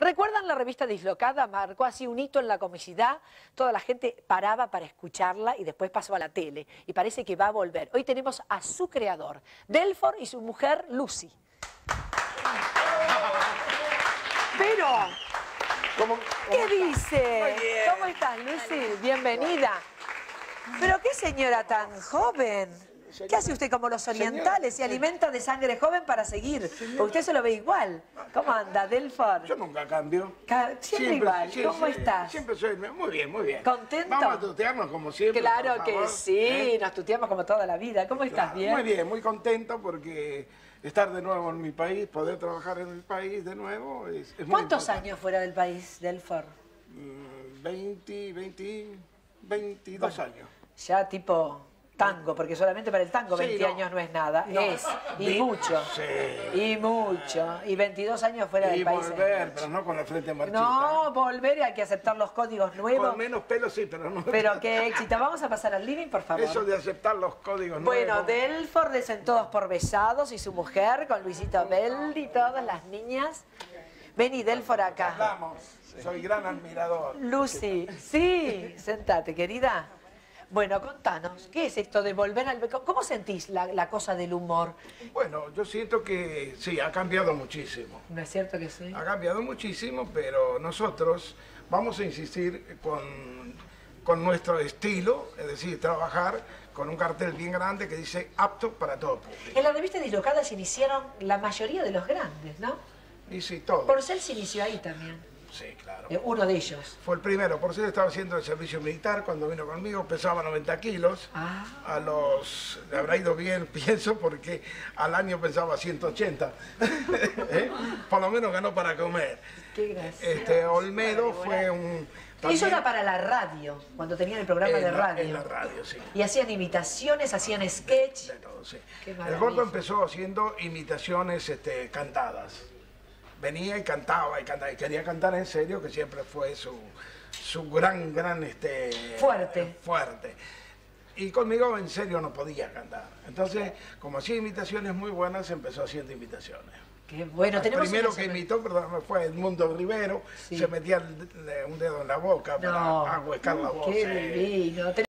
¿Recuerdan la revista Dislocada? Marcó así un hito en la comicidad. Toda la gente paraba para escucharla y después pasó a la tele. Y parece que va a volver. Hoy tenemos a su creador, Delfor, y su mujer, Lucy. Pero, ¿qué dice? ¿Cómo estás, Lucy? Bienvenida. Pero qué señora tan joven. ¿Qué hace usted como los orientales? Se alimenta de sangre joven para seguir. Porque usted se lo ve igual. ¿Cómo anda, Delfor? Yo nunca cambio. Siempre igual. ¿Cómo estás? Siempre soy muy bien, muy bien. ¿Contento? Vamos a tutearnos como siempre. Claro que sí, nos tuteamos como toda la vida. ¿Cómo estás? Claro, ¿Bien? muy bien, muy contento porque estar de nuevo en mi país, poder trabajar en mi país de nuevo es muy ¿Cuántos importante. años fuera del país, Delfor? 22 años. Ya tipo tango, porque solamente para el tango Sí, 20 años no es nada. No. Es, y mucho. Sí. Y mucho. Y 22 años fuera del Y país. volver, pero no con la frente marchita. No, volver, hay que aceptar los códigos nuevos. Con menos pelo sí, pero no. Pero qué éxito. Vamos a pasar al living, por favor. Eso de aceptar los códigos Bueno, nuevos. Delfor dicen todos por besados y su mujer con Luisito Beldi, todas las niñas. Vení, Delfor, acá. Vamos, soy gran admirador. Lucy, sí, sentate, querida. Bueno, contanos, ¿qué es esto de volver al... ¿Cómo sentís la cosa del humor? Bueno, yo siento que sí, ha cambiado muchísimo. ¿No es cierto que sí? Ha cambiado muchísimo, pero nosotros vamos a insistir con nuestro estilo, es decir, trabajar con un cartel bien grande que dice apto para todo público. En la revista Dislocada se iniciaron la mayoría de los grandes, ¿no? Y sí, todo. Porcel se inició ahí también. Sí, claro. Uno de ellos. Fue el primero. Porcel estaba haciendo el servicio militar cuando vino conmigo, pesaba 90 kilos. Ah. Le habrá ido bien, pienso, porque al año pesaba 180. ¿Eh? Por lo menos ganó para comer. Qué gracioso. Olmedo fue un... Eso era para la radio, cuando tenían el programa de radio. En la radio, sí. Y hacían imitaciones, hacían sketch. De todo, sí. Qué El maravilla. Gordo empezó haciendo imitaciones cantadas. Venía y cantaba, y quería cantar en serio, que siempre fue su gran fuerte. Y conmigo en serio no podía cantar. Entonces, como hacía imitaciones muy buenas, empezó haciendo imitaciones. Qué bueno, El tenemos primero una que sola- imitó, perdón, fue Edmundo Rivero, Sí. se metía un dedo en la boca para ahuecar la voz. Qué divino.